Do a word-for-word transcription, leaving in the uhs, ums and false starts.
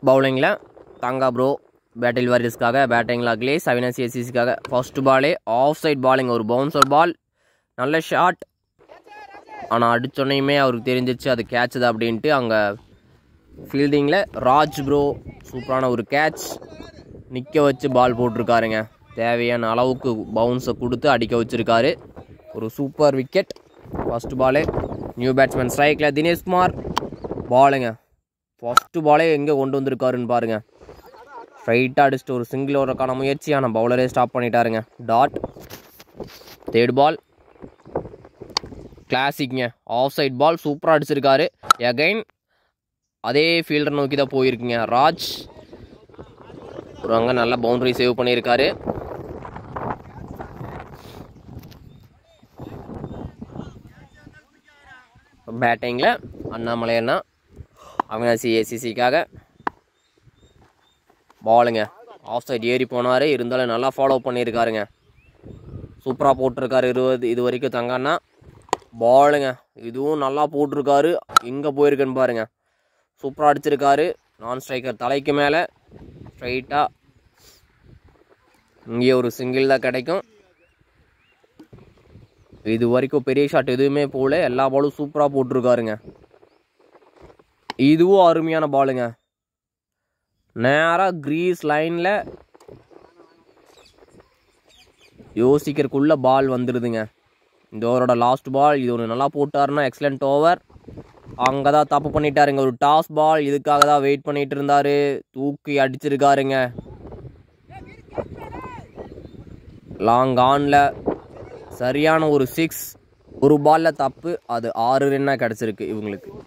பவுலிங்கில் தங்கா bro battle வாரியர்ஸ்க்காக, பேட்டிங்கில் அகிலேஷ், அவினாசி எஸ்சிசிக்காக. ஃபர்ஸ்ட் பாலே ஆஃப் சைட் பாலிங், ஒரு பவுன்சர் பால், நல்ல ஷாட். ஆனால் அடிச்சோன்னையுமே அவருக்கு தெரிஞ்சிச்சு அது கேட்ச் தான் அப்படின்ட்டு. அங்கே ஃபீல்டிங்கில் ராஜ் ப்ரோ சூப்பரான ஒரு கேட்ச், நிற்க வச்சு பால் போட்டிருக்காருங்க. தேவையான அளவுக்கு பவுன்ஸை கொடுத்து அடிக்க வச்சுருக்காரு. ஒரு சூப்பர் விக்கெட். ஃபர்ஸ்ட் பாலே நியூ பேட்ஸ்மேன் ஸ்ட்ரைக்கில் தினேஷ்குமார். பாலுங்க ஃபஸ்ட்டு பாலே எங்கே கொண்டு வந்திருக்காருன்னு பாருங்கள். ஸ்ட்ரைட்டாக அடிச்சுட்டு ஒரு சிங்கிள் ஓவருக்கான முயற்சியான பவுலரே ஸ்டாப் பண்ணிட்டாருங்க. டாட். தேர்ட் பால் கிளாசிக்ங்க, ஆஃப் சைட் பால் சூப்பராக அடிச்சிருக்காரு. எகைன் அதே ஃபீல்டரை நோக்கி தான் போயிருக்குங்க. ராஜ் ஒரு அங்கே நல்ல பவுண்டரி சேவ் பண்ணியிருக்காரு. பேட்டிங்கில் அண்ணாமலை அண்ணா, அவினாசி ஏசிசிக்காக. பாலுங்க ஆஃப் சைட் ஏறி போனார், இருந்தாலும் நல்லா ஃபாலோ பண்ணியிருக்காருங்க. சூப்பராக போட்டிருக்காரு. இருபது இது வரைக்கும் தங்கன்னா. பாலுங்க இதுவும் நல்லா போட்டிருக்காரு. எங்கே போயிருக்குன்னு பாருங்கள். சூப்பராக அடிச்சிருக்காரு. நான் ஸ்ட்ரைக்கர் தலைக்கு மேலே ஸ்ட்ரைட்டாக. இங்கே ஒரு சிங்கிள் தான் கிடைக்கும். இது வரைக்கும் பெரிய ஷாட் எதுவுமே போல, எல்லா பாலும் சூப்பராக போட்டிருக்காருங்க. இதுவும் அருமையான பாலுங்க. நேராக கிரீஸ் லைனில் யோசிக்கிறதுக்குள்ள பால் வந்துடுதுங்க. இந்த ஓவரோட லாஸ்ட் பால். இது ஒன்று நல்லா போட்டாருன்னா எக்ஸலண்ட் ஓவர். அங்கே தான் தப்பு பண்ணிட்டாருங்க. ஒரு டாஸ் பால், இதுக்காக தான் வெயிட் பண்ணிட்டு இருந்தார். தூக்கி அடிச்சிருக்காருங்க. லாங் ஆனில் சரியான ஒரு சிக்ஸ். ஒரு பாலில் தப்பு, அது ஆறு ரன்னாக கிடச்சிருக்கு இவங்களுக்கு.